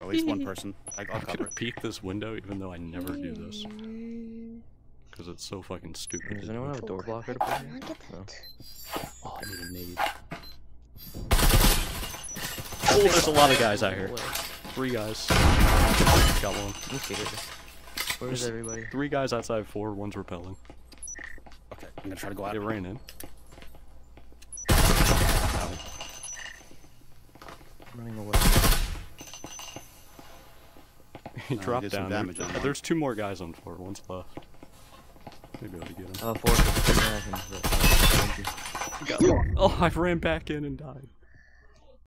At least one person. I'll I'm cover gonna it. peek this window even though I never do this. Because it's so fucking stupid. Does anyone have a door blocker to put here? No. Oh, I need a nade. Oh, there's a lot of guys out here. 3 guys. Got one. I'm scared. Where's everybody? 3 guys outside 4, one's repelling. Okay, I'm gonna try to go out. It ran in. Running away. He dropped did some down. damage on one. There's 2 more guys on 4, one's left. Maybe I'll get him. 4 seconds, but, thank you. Oh, I ran back in and died.